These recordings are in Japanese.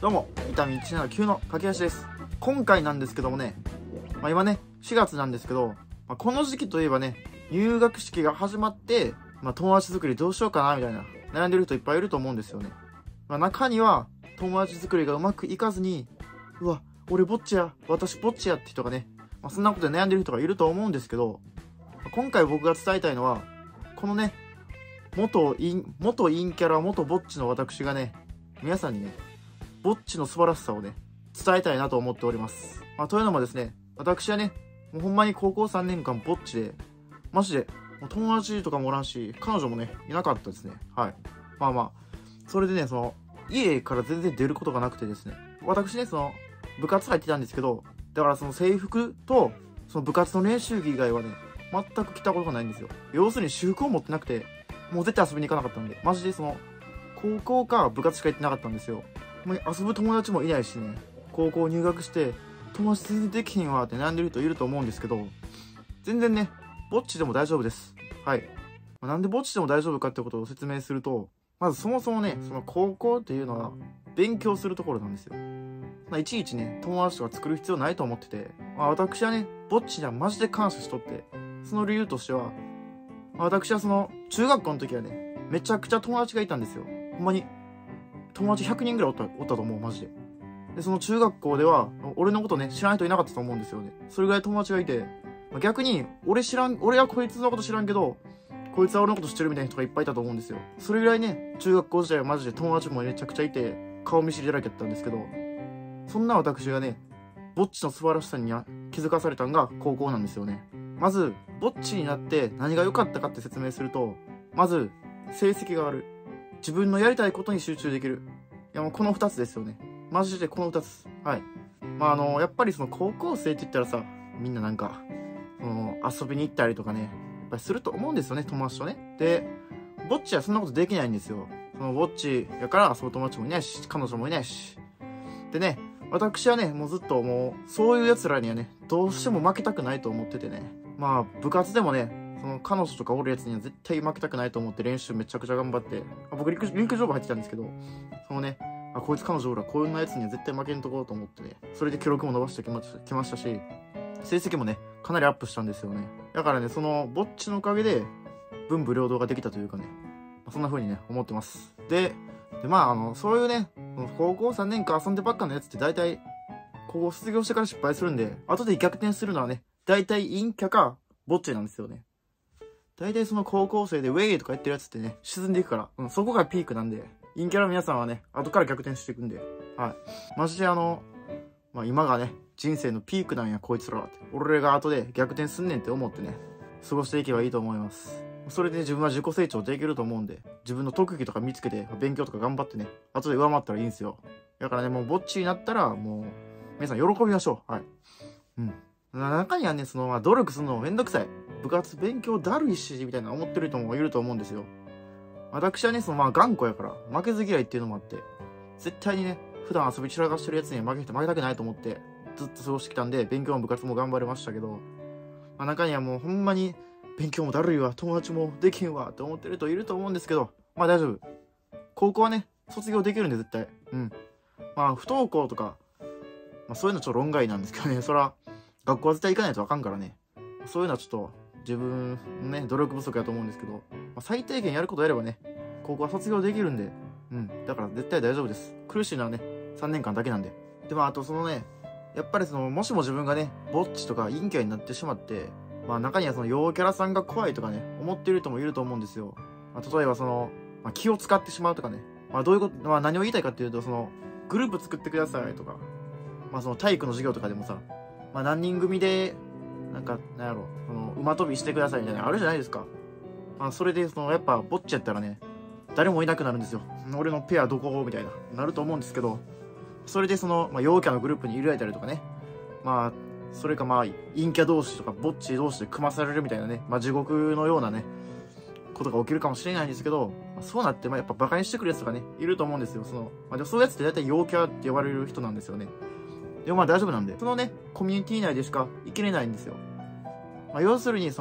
どうも、伊丹179の駆け足です。今回なんですけどもね、今ね、4月なんですけど、この時期といえばね、入学式が始まって、友達作りどうしようかな、みたいな、悩んでる人いっぱいいると思うんですよね。中には、友達作りがうまくいかずに、うわ、俺ぼっちや、私ぼっちやって人がね、そんなことで悩んでる人がいると思うんですけど、今回僕が伝えたいのは、このね、元陰キャラ、元ぼっちの私がね、皆さんにね、ぼっちの素晴らしさをね、伝えたいなと思っております。というのもですね、私はね、もうほんまに高校3年間ぼっちで、マジで、もう友達とかもおらんし、彼女もね、いなかったですね。はい。それでね、家から全然出ることがなくてですね、私ね、部活入ってたんですけど、だから制服と、部活の練習着以外はね、全く着たことがないんですよ。要するに私服を持ってなくて、もう絶対遊びに行かなかったんで、マジで高校か部活しか行ってなかったんですよ。もう遊ぶ友達もいないしね、高校入学して友達全然できへんわって悩んでる人いると思うんですけど、全然ね、ぼっちでも大丈夫です。はい。なんでぼっちでも大丈夫かってことを説明すると、まずそもそもね、高校っていうのは勉強するところなんですよ。いちいちね、友達とか作る必要ないと思ってて、私はね、ぼっちにはマジで感謝しとって、その理由としては、私は中学校の時はね、めちゃくちゃ友達がいたんですよ。ほんまに、友達100人ぐらいおったと思う、マジで。で、その中学校では、俺のことね、知らない人いなかったと思うんですよね。それぐらい友達がいて、逆に、俺はこいつのこと知らんけど、こいつは俺のこと知ってるみたいな人がいっぱいいたと思うんですよ。それぐらいね、中学校時代はマジで友達もめちゃくちゃいて、顔見知りだらけだったんですけど、そんな私がね、ぼっちの素晴らしさに気づかされたのが高校なんですよね。まず、ぼっちになって何が良かったかって説明すると、まず、成績が上がる。自分のやりたいことに集中できる。いやもうこの2つですよね。マジでこの2つ。はい。やっぱり高校生って言ったらさ、みんななんか、遊びに行ったりとかね、やっぱりすると思うんですよね、友達とね。で、ぼっちはそんなことできないんですよ。ぼっちやから遊ぶ友達もいないし、彼女もいないし。でね、私はね、もうずっともう、そういう奴らにはね、どうしても負けたくないと思っててね。部活でもね、彼女とかおるやつには絶対負けたくないと思って練習めちゃくちゃ頑張って、僕陸上部入ってたんですけど、こいつ彼女おるわ、こんなやつには絶対負けんとこうと思ってね、それで記録も伸ばしてきましたし、成績もね、かなりアップしたんですよね。だからね、ぼっちのおかげで、文武両道ができたというかね、そんな風にね、思ってます。で、そういうね、高校3年間遊んでばっかのやつって大体、高校卒業してから失敗するんで、後で逆転するのはね、大体陰キャか、ぼっちなんですよね。大体高校生でウェイとかやってるやつってね、沈んでいくから、そこがピークなんで、陰キャラ皆さんはね、後から逆転していくんで、はい。マジで今がね、人生のピークなんや、こいつらはって。俺が後で逆転すんねんって思ってね、過ごしていけばいいと思います。それで自分は自己成長できると思うんで、自分の特技とか見つけて、勉強とか頑張ってね、後で上回ったらいいんですよ。だからね、もうぼっちになったら、もう、皆さん喜びましょう。はい。うん。中にはね、努力するのもめんどくさい。部活勉強だるいし、みたいな思ってる人もいると思うんですよ。私はね、頑固やから、負けず嫌いっていうのもあって、絶対にね、普段遊び散らかしてるやつに負けたくないと思って、ずっと過ごしてきたんで、勉強も部活も頑張れましたけど、中にはもうほんまに、勉強もだるいわ、友達もできんわ、って思ってる人いると思うんですけど、大丈夫。高校はね、卒業できるんで絶対。うん。不登校とか、そういうのちょっと論外なんですけどね、そら、学校は絶対行かないとあかんからね。そういうのはちょっと、自分のね、努力不足やと思うんですけど、最低限やることやればね、高校は卒業できるんで、うん。だから絶対大丈夫です。苦しいのはね、3年間だけなんで。で、あとやっぱりもしも自分がね、ぼっちとか陰キャになってしまって、中には陽キャラさんが怖いとかね、思ってる人もいると思うんですよ。例えば気を使ってしまうとかね。どういうこと、何を言いたいかっていうと、グループ作ってくださいとか、体育の授業とかでもさ、何人組で、馬跳びしてくださいみたいなのあるじゃないですか。それで、やっぱ、ぼっちやったらね、誰もいなくなるんですよ。俺のペアどこみたいなると思うんですけど、それで陽キャのグループに入れられたりとかね。それか陰キャ同士とか、ぼっち同士で組まされるみたいなね、地獄のようなね、ことが起きるかもしれないんですけど、そうなって、やっぱ馬鹿にしてくるやつがね、いると思うんですよ。でもそういうやつって大体陽キャって呼ばれる人なんですよね。でも大丈夫なんで、コミュニティ内でしか生きれないんですよ。要するに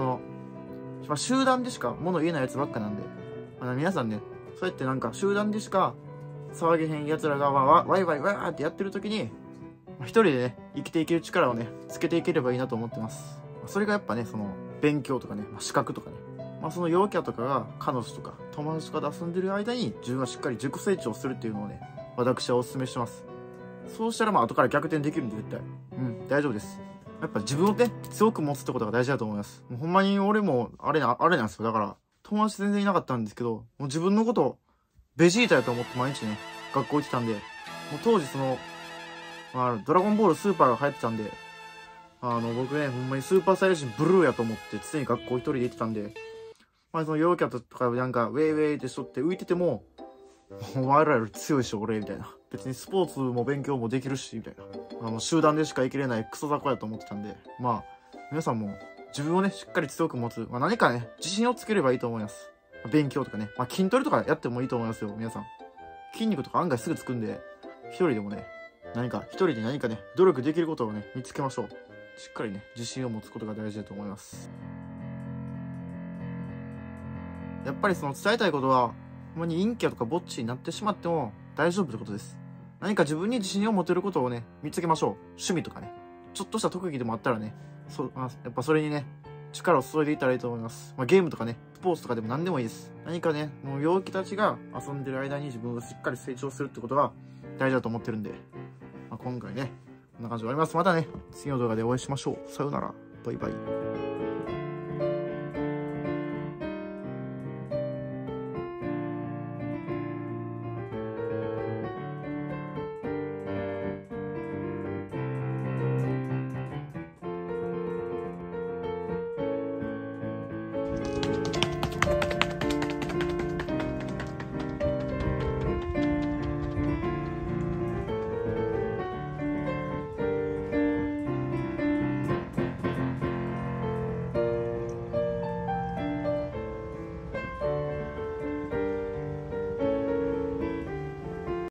集団でしか物言えないやつばっかなんで、皆さんね、そうやって集団でしか騒げへん奴らがワイワイワーってやってる時に、一人でね、生きていける力をね、つけていければいいなと思ってます。それがやっぱね、その、勉強とかね、資格とかね、その陽キャとかが彼女とか友達とかで遊んでる間に自分はしっかり自己成長するっていうのをね、私はお勧めします。そうしたら後から逆転できるんで絶対。大丈夫です。やっぱ自分をね、強く持つってことが大事だと思います。もうほんまに俺もあれなんですよ。だから、友達全然いなかったんですけど、もう自分のことをベジータやと思って毎日ね、学校行ってたんで、もう当時その、ドラゴンボールスーパーが流行ってたんで、僕ね、ほんまにスーパーサイヤ人ブルーやと思って常に学校一人で行ってたんで、その陽キャとかなんかウェイウェイってしとって浮いてても、お前らより強いし俺みたいな。別にスポーツも勉強もできるしみたいな。集団でしか生きれないクソ雑魚やと思ってたんで、皆さんも自分をねしっかり強く持つ、何かね自信をつければいいと思います。勉強とかね、筋トレとかやってもいいと思いますよ。皆さん筋肉とか案外すぐつくんで、一人でもね一人で何かね努力できることをね見つけましょう。しっかりね自信を持つことが大事だと思います。やっぱりその伝えたいことは、ほんまに陰キャとかぼっちになってしまっても大丈夫ってことです。何か自分に自信を持てることをね、見つけましょう。趣味とかね。ちょっとした特技でもあったらね、やっぱそれにね、力を注いでいったらいいと思います。ゲームとかね、スポーツとかでも何でもいいです。何かね、もう陽気たちが遊んでる間に自分がしっかり成長するってことが大事だと思ってるんで、今回ね、こんな感じで終わります。またね、次の動画でお会いしましょう。さようなら。バイバイ。